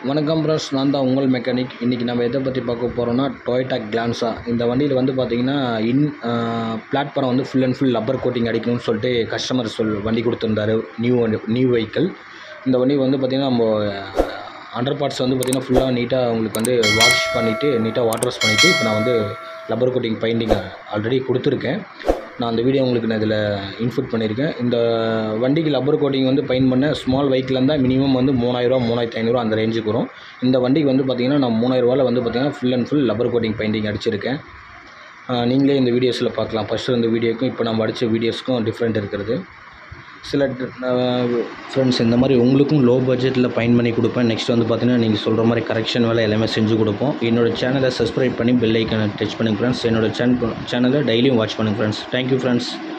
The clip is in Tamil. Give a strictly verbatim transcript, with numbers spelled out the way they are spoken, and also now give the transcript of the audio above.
வணக்கம் ப்ரஸ், நான் தான் உங்கள் மெக்கானிக். இன்றைக்கி நம்ம எதை பற்றி பார்க்க போகிறோன்னா டொயோட்டா கிளான்ஸா. இந்த வண்டியில் வந்து பார்த்திங்கன்னா இன் பிளாட்ஃபார்ம் வந்து full and full rubber coating அடிக்கணும்னு சொல்லிட்டு கஸ்டமர் சொல் வண்டி கொடுத்துருந்தாரு. New new vehicle. இந்த வண்டி வந்து பார்த்திங்கன்னா நம்ம அண்டர் பார்ட்ஸ் வந்து பார்த்திங்கன்னா ஃபுல்லாக நீட்டாக உங்களுக்கு வந்து வாஷ் பண்ணிவிட்டு நீட்டாக வாட்டர் வாஷ் பண்ணிவிட்டு இப்போ நான் வந்து லப்பர் கோட்டிங் பெயிண்டிங் ஆல்ரெடி கொடுத்துருக்கேன். நான் அந்த வீடியோ உங்களுக்கு நான் இதில் இன்ஃபுட் பண்ணியிருக்கேன். இந்த வண்டிக்கு லப்பர் கோட்டிங் வந்து பெயிண்ட் பண்ண ஸ்மால் வெஹிக்கிள் இருந்தால் மினிமம் வந்து மூணாயிரரூவா மூணாயிரத்தி ஐநூறுரூவா அந்த ரேஞ்சுக்கு வரும். இந்த வண்டிக்கு வந்து பார்த்திங்கன்னா நான் மூணாயிரரூவாவில் வந்து பார்த்திங்கன்னா full and full rubber coating painting அடிச்சிருக்கேன். நீங்களே இந்த வீடியோஸில் பார்க்கலாம். ஃபஸ்ட்டு இந்த வீடியோக்கும் இப்போ நம்ம அடித்த வீடியோஸ்க்கும் டிஃப்ரெண்ட் இருக்கிறது. சில ஃப்ரெண்ட்ஸ் இந்த மாதிரி உங்களுக்கும் லோ பட்ஜெட்டில் பெயிண்ட் பண்ணி கொடுப்பேன். நெக்ஸ்ட் வந்து பார்த்திங்கன்னா நீங்கள் சொல்கிற மாதிரி கரெக்ஷன் வேலை எல்லாமே செஞ்சு கொடுப்போம். என்னோடய சேனலை சப்ஸ்கிரைப் பண்ணி பெல் ஐக்கானை டச் பண்ணுங்கள் ஃப்ரெண்ட்ஸ். என்னோடய சேனல் சேனலை டெய்லியும் வாட்ச் பண்ணுங்கள் ஃப்ரெண்ட்ஸ். Thank you friends.